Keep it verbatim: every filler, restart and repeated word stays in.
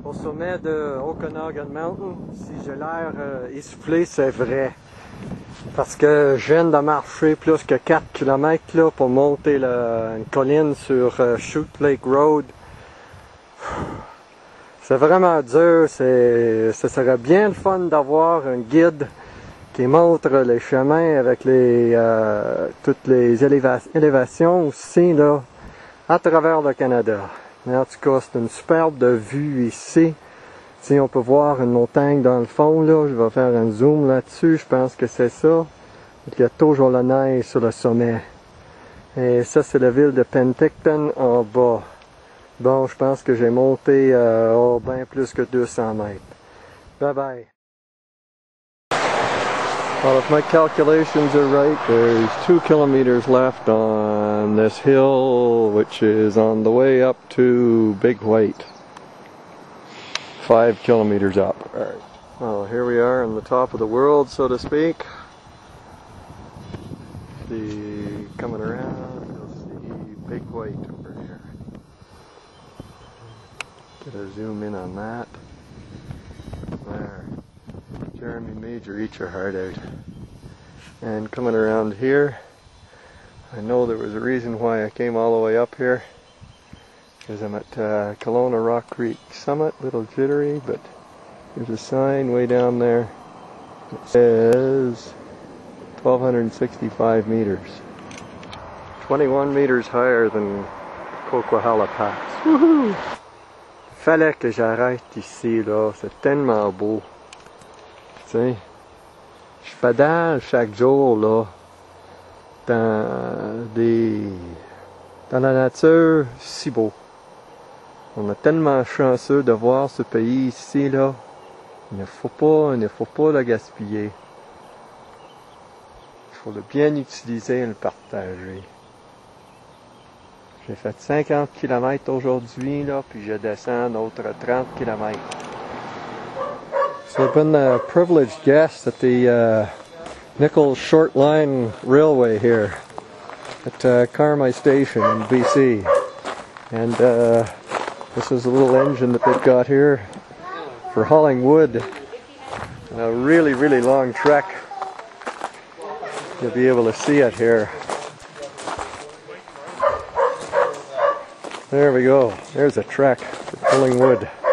au sommet de Okanagan Mountain. Si j'ai l'air euh, essoufflé, c'est vrai. Parce que je viens de marcher plus que quatre kilomètres là, pour monter la, une colline sur euh, Shoot Lake Road. C'est vraiment dur. Ce serait bien le fun d'avoir un guide qui montre les chemins avec les, euh, toutes les éléva élévations aussi là, à travers le Canada. Mais en tout cas, c'est une superbe de vue ici. Si on peut voir une montagne dans le fond, là, je vais faire un zoom là-dessus, je pense que c'est ça. Il y a toujours la neige sur le sommet. Et ça, c'est la ville de Penticton en bas. Bon, je pense que j'ai monté euh, oh, bien plus que deux cents mètres. Bye bye. Well, if my calculations are right, there's two kilometers left on this hill, which is on the way up to Big White. Five kilometers up. All right. Well, here we are on the top of the world, so to speak. The coming around, you'll see Big White over here. Get a zoom in on that. There. Jeremy Major, eat your heart out. And coming around here, I know there was a reason why I came all the way up here, because I'm at uh, Kelowna Rock Creek Summit, little jittery, but there's a sign way down there that says twelve sixty-five meters. twenty-one meters higher than Coquihalla Pass. Woohoo! Fallait que j'arrête ici, là, c'est tellement beau. Tu sais, je pédale chaque jour là, dans, des, dans la nature si beau. On est tellement chanceux de voir ce pays ici là. Il ne faut pas, il ne faut pas le gaspiller. Il faut le bien utiliser et le partager. J'ai fait cinquante kilomètres aujourd'hui là, puis je descends d'autres trente kilomètres. So I've been a privileged guest at the uh, Nichols Short Line Railway here at uh, Carmi Station in B C. And uh, this is a little engine that they've got here for hauling wood. And a really, really long trek. You'll be able to see it here. There we go. There's a trek for pulling wood.